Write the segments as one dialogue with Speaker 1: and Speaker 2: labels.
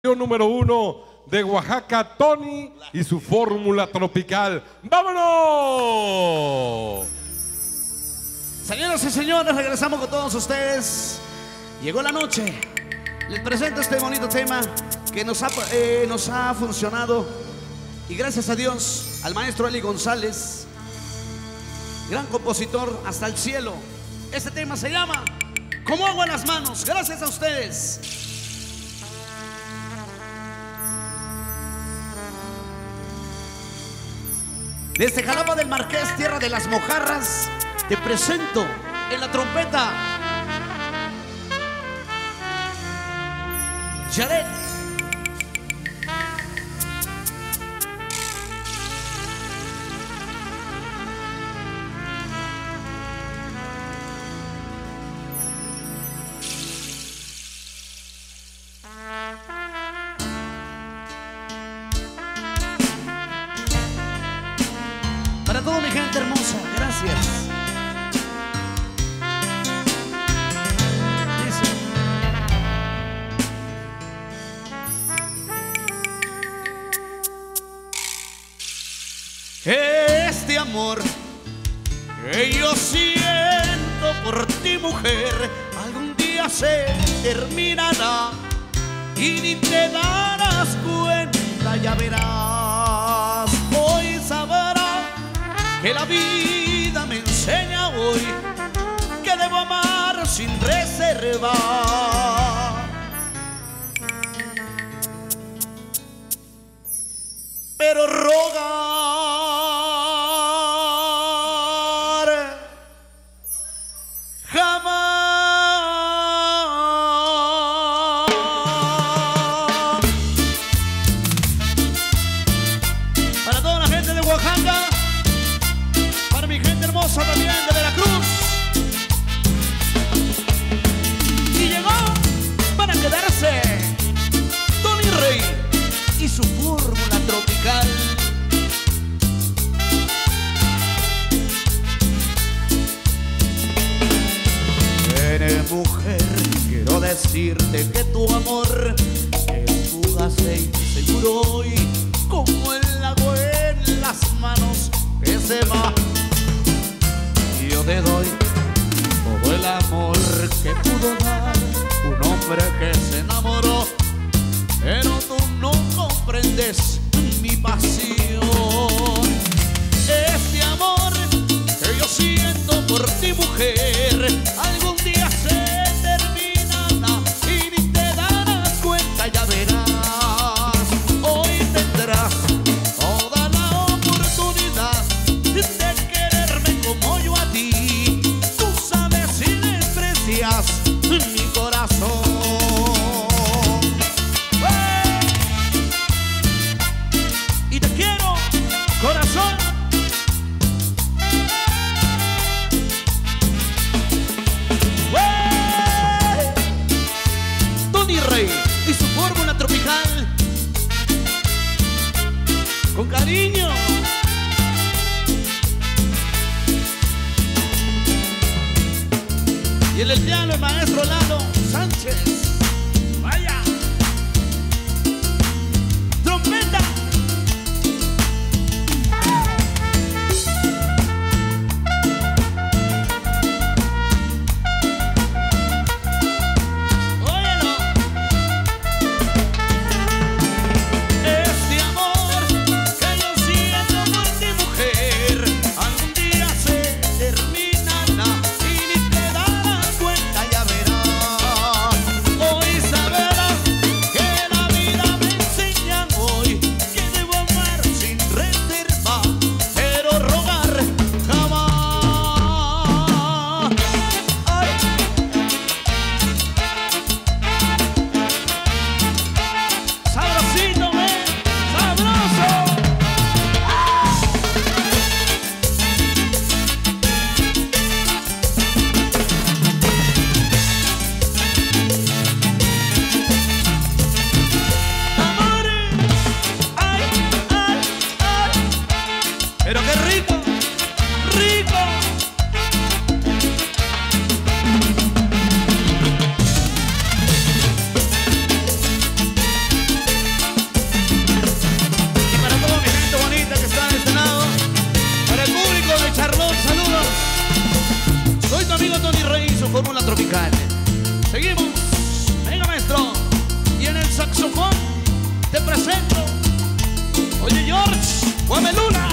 Speaker 1: Número 1 de Oaxaca, Tony y su fórmula tropical. ¡Vámonos!
Speaker 2: Señoras y señores, regresamos con todos ustedes. Llegó la noche. Les presento este bonito tema que nos ha funcionado. Y gracias a Dios, al maestro Eli González, gran compositor hasta el cielo. Este tema se llama Como agua en las manos. Gracias a ustedes. Desde Jalapa del Marqués, tierra de las mojarras, te presento en la trompeta Yaret. Para toda mi gente hermosa, gracias. Este amor que yo siento por ti, mujer, algún día se terminará y ni te darás cuenta, ya verás. Hoy sabrás que la vida me enseña hoy que debo amar sin reservar. Pero rogar jamás. Para toda la gente de Oaxaca, para mi gente hermosa también de Veracruz. Y llegó para quedarse Tony Rey y su fórmula tropical. Mujer, quiero decirte que tu amor es fugaz e inseguro hoy, como el agua en las manos que se va. Yo te doy todo el amor que pudo dar un hombre que se enamoró, pero tú no comprendes mi pasión. Este amor que yo siento por ti, mujer, algún día se terminará y ni te darás cuenta, ya verás. Hoy tendrás toda la oportunidad de quererme como yo a ti. Tú sabes si desprecias mi corazón. Y te quiero, corazón. Tony Rey y su fórmula tropical, con cariño. Y en el piano el maestro Lalo Sánchez. Vaya. Trompeta. Este amor que yo presento. Oye, George, mueve Luna.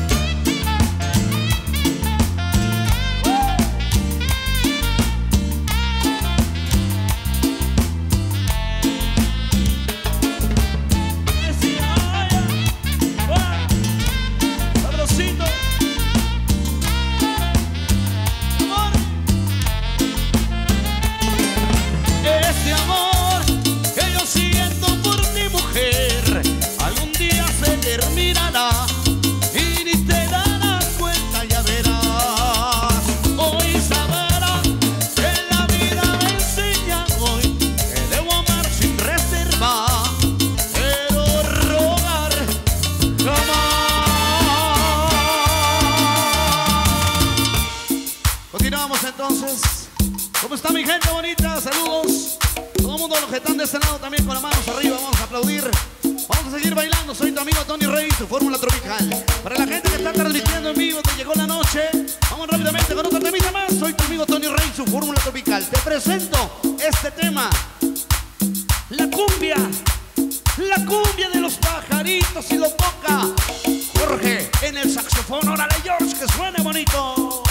Speaker 2: Entonces, ¿cómo está mi gente bonita? Saludos. Todo el mundo, los que están de este lado también con las manos arriba, vamos a aplaudir. Vamos a seguir bailando. Soy tu amigo Tony Rey, su fórmula tropical. Para la gente que está transmitiendo en vivo, te llegó la noche. Vamos rápidamente con otro temita más. Soy tu amigo Tony Rey, su fórmula tropical. Te presento este tema. La cumbia de los pajaritos, y lo toca Jorge en el saxofón. Órale, George, que suene bonito.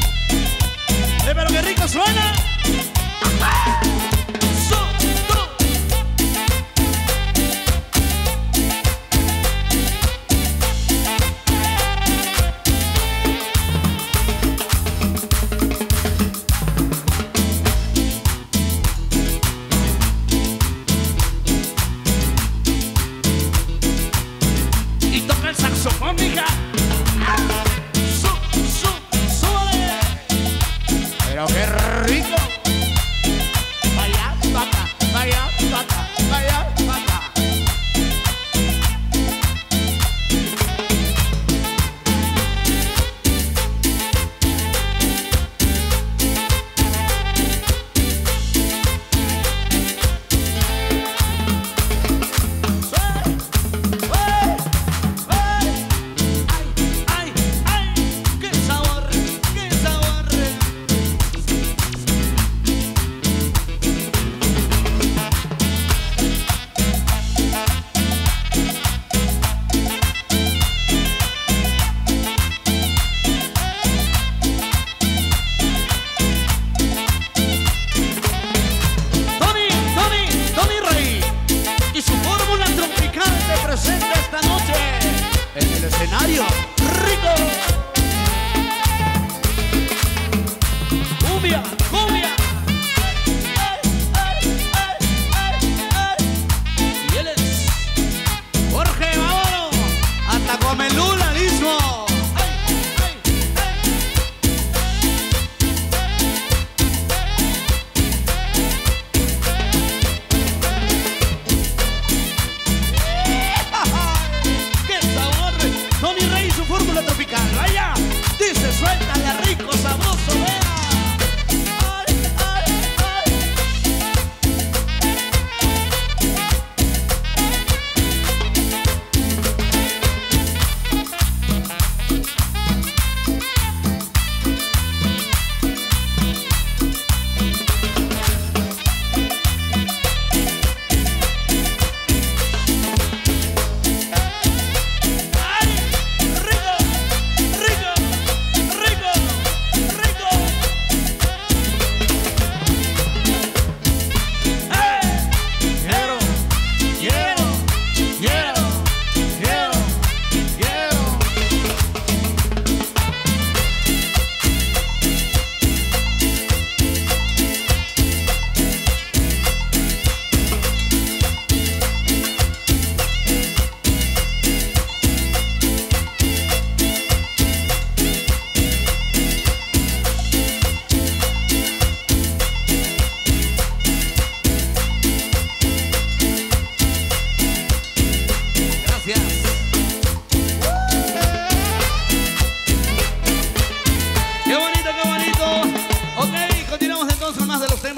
Speaker 2: Pero qué rico suena.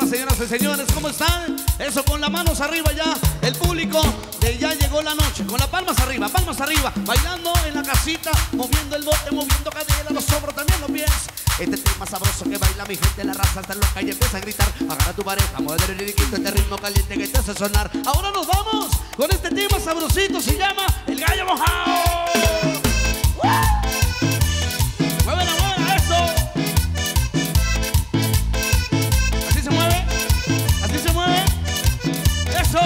Speaker 2: señoras y señores, ¿cómo están? Eso, con las manos arriba ya. El público de Ya Llegó la Noche, con las palmas arriba, bailando en la casita, moviendo el bote, moviendo cadera, los hombros, también los pies. Este tema sabroso que baila mi gente, la raza está loca y empieza a gritar. Agarra a tu pareja, mueve el riquito, este ritmo caliente que te hace sonar. Ahora nos vamos con este tema sabrosito, se llama El Gallo Mojado. Muévela, muévela, eso. Así se mueve, eso.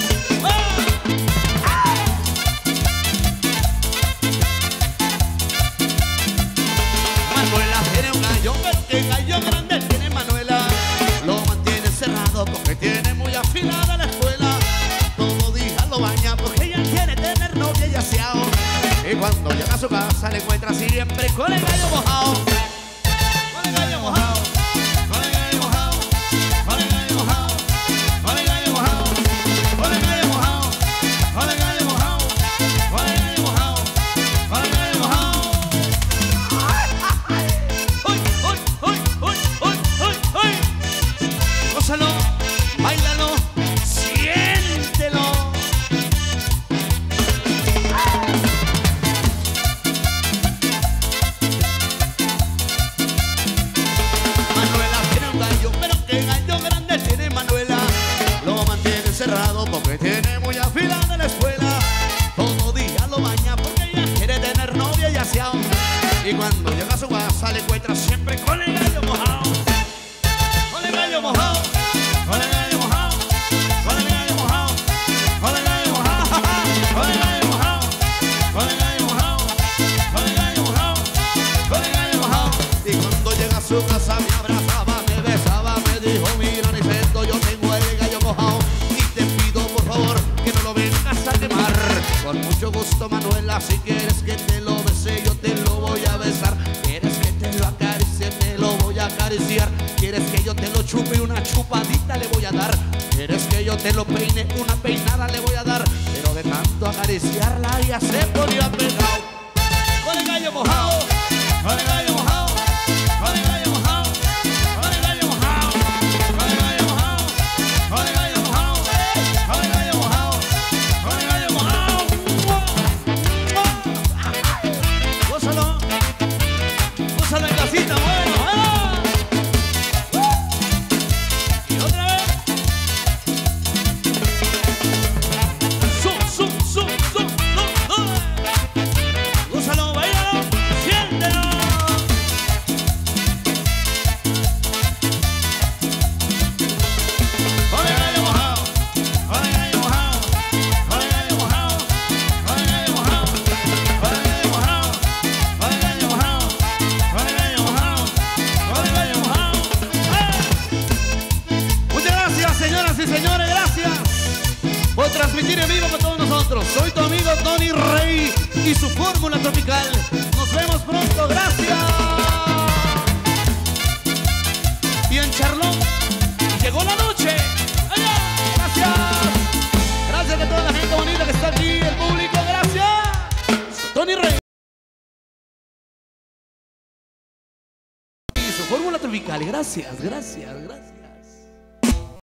Speaker 2: Manuela tiene un gallo, pero qué gallo grande tiene Manuela. Lo mantiene cerrado porque tiene muy afilada la escuela. Todo día lo baña porque ella quiere tener novia y aseado. Y cuando llega a su casa le encuentra siempre con el gallo mojado. Con el gallo mojado, con el gallo mojado, con el gallo mojado, con el gallo mojado, con el gallo mojado, con el gallo mojado, con el gallo mojado, con el gallo mojado. ¡Uy, uy, uy, uy, uy, uy, uy! Gózalo, báilalo, siéntelo. Manuela tiene un gallo, pero qué gallo grande tiene Manuela. Lo mantiene cerrado porque tiene muy afilada la escuela. Todo día lo baña porque ella quiere tener novia y aseado. Y cuando llega a su casa le encuentra siempre con el gallo mojado. Con el gallo mojado, con el gallo mojado, con el gallo mojado, con el gallo mojado, con el gallo mojado, con el gallo mojado, con el gallo mojado, con el gallo mojado. Y cuando llega a su casa me abrazaba, me besaba, me dijo: mira, Niceto, yo tengo el gallo mojado y te pido por favor que no lo vengas a quemar. Con mucho gusto, Manuela, si quieres que te lo bese, yo te lo voy a besar. Quieres que te lo acaricie, te lo voy a acariciar. Quieres que yo te lo chupe, una chupadita le voy a dar. Quieres que yo te lo peine, una peinada le voy a dar. Pero de tanto acariciarla ya se ponía pegado. Con el gallo mojado, con el gallo mojado, con el gallo mojado, con el gallo mojado, con el gallo mojado, con el gallo mojado, con el gallo mojado, con el gallo mojado. Gózalo, gózalo en casita, bueno, y otra vez. Gózalo, bailalo, siéntelo. Con el gallo mojado, con el gallo mojado, con el gallo mojado, con el gallo mojado, con el gallo mojado, con el gallo mojado, con el gallo mojado, con el gallo mojado. Muchas gracias, señoras y señores, gracias por transmitir en vivo con todos nosotros. Soy tu amigo Tony Rey y su fórmula tropical. Nos vemos pronto, gracias. Y en Charlón llegó la noche. ¡Allá! Gracias. Gracias a toda la gente bonita que está aquí, el público, gracias. Tony Rey y su fórmula tropical. Gracias, gracias, gracias.